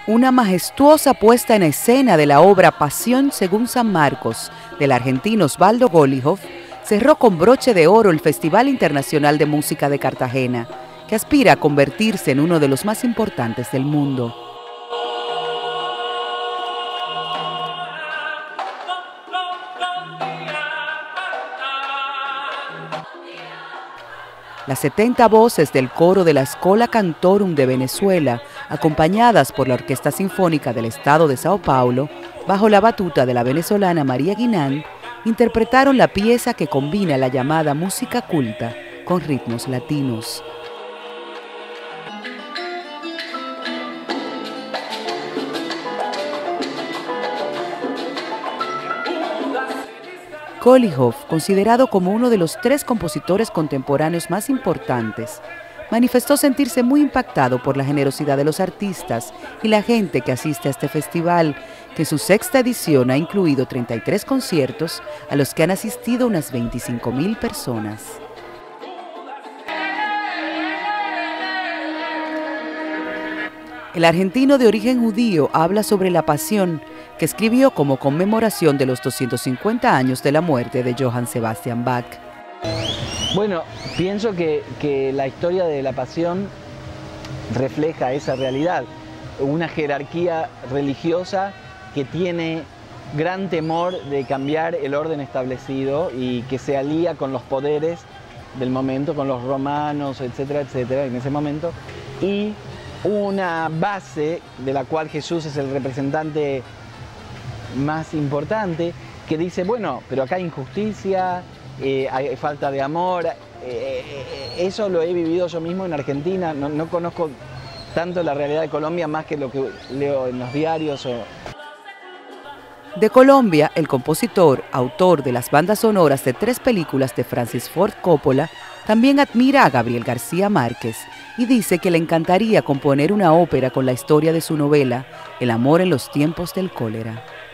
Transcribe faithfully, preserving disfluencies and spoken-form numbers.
Una majestuosa puesta en escena de la obra Pasión según San Marcos, del argentino Osvaldo Golijov, cerró con broche de oro el Festival Internacional de Música de Cartagena, que aspira a convertirse en uno de los más importantes del mundo. Las setenta voces del coro de la Schola Cantorum de Venezuela, acompañadas por la Orquesta Sinfónica del Estado de Sao Paulo, bajo la batuta de la venezolana María Guinán, interpretaron la pieza que combina la llamada música culta con ritmos latinos. Golijov, considerado como uno de los tres compositores contemporáneos más importantes, manifestó sentirse muy impactado por la generosidad de los artistas y la gente que asiste a este festival, que en su sexta edición ha incluido treinta y tres conciertos a los que han asistido unas veinticinco mil personas. El argentino de origen judío habla sobre la Pasión, que escribió como conmemoración de los doscientos cincuenta años de la muerte de Johann Sebastian Bach. Bueno, pienso que, que la historia de la Pasión refleja esa realidad, una jerarquía religiosa que tiene gran temor de cambiar el orden establecido y que se alía con los poderes del momento, con los romanos, etcétera, etcétera, en ese momento, y una base de la cual Jesús es el representante más importante, que dice, bueno, pero acá hay injusticia, eh, hay falta de amor, eh, eso lo he vivido yo mismo en Argentina, no, no conozco tanto la realidad de Colombia más que lo que leo en los diarios. O... De Colombia, el compositor, autor de las bandas sonoras de tres películas de Francis Ford Coppola, también admira a Gabriel García Márquez y dice que le encantaría componer una ópera con la historia de su novela, El amor en los tiempos del cólera.